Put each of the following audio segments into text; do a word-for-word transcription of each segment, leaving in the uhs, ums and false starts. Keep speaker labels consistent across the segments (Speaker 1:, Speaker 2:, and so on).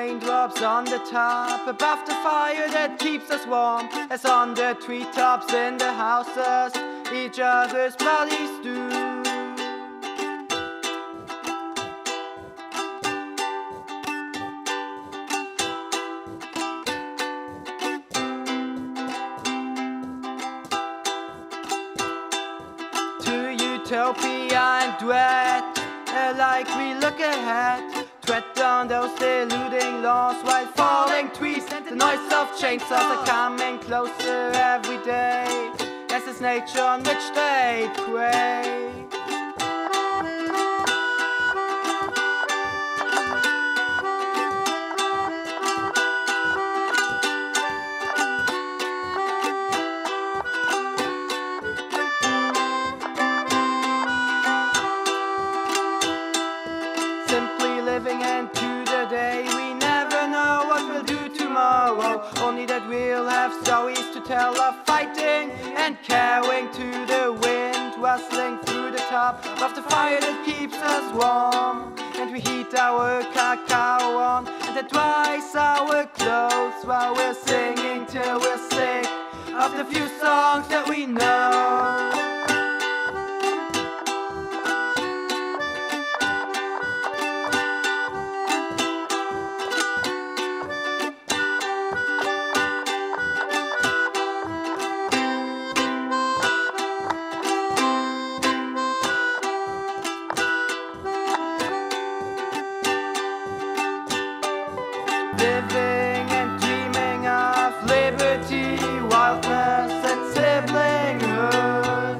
Speaker 1: raindrops on the top, above the fire that keeps us warm, as on the treetops in the houses each other's bodies do. To utopia and dread, like we look ahead, tread down those deluding laws while falling trees. The noise of chainsaws are coming closer every day, as is nature on which they prey. Living into the day, we never know what we'll do tomorrow, only that we'll have stories to tell of fighting and carrying to the wind, rustling through the top of the fire that keeps us warm. And we heat our cacao on, and that dries our clothes while we're singing till we're sick of the few songs that we know. Living and dreaming of liberty, wildness and siblinghood.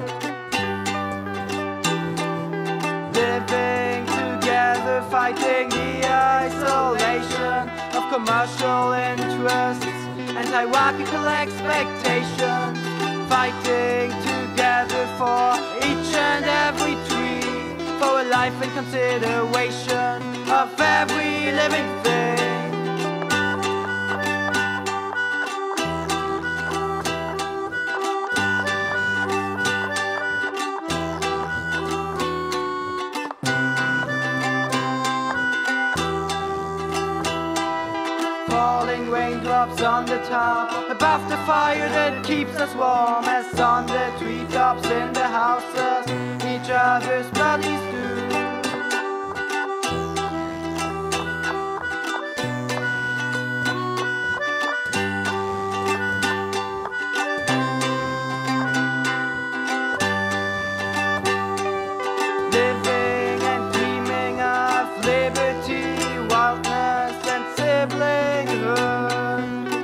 Speaker 1: Living together, fighting the isolation of commercial interests and hierarchical expectations. Fighting together for each and every tree, for a life in consideration of every living thing. Falling raindrops on the top, above the fire that keeps us warm, as on the treetops in the houses each other's bodies do. Living and dreaming of liberty, wildness and siblinghood.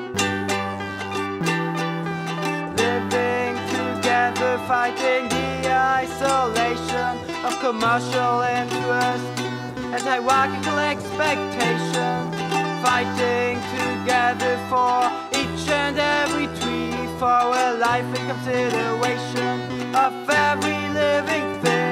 Speaker 1: Living together, fighting the isolation of commercial interests and hierarchical expectations. Fighting together for each and every tree, for a life in consideration of every living thing.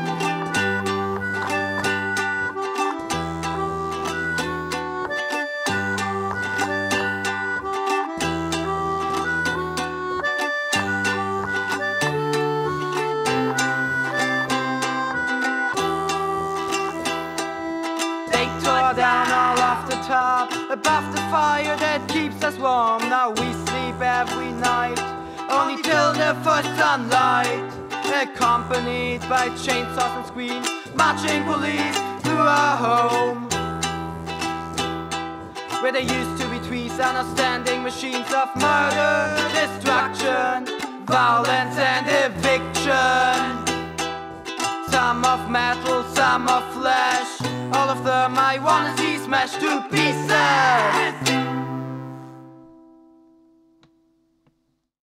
Speaker 1: Down all off the top, above the fire that keeps us warm. Now we sleep every night, only till the first sunlight, accompanied by chainsaws and screams, marching police through our home, where there used to be trees and now standing machines of murder, destruction, violence and eviction. Some of metal, some of flesh, all of them I wanna see smashed to pieces.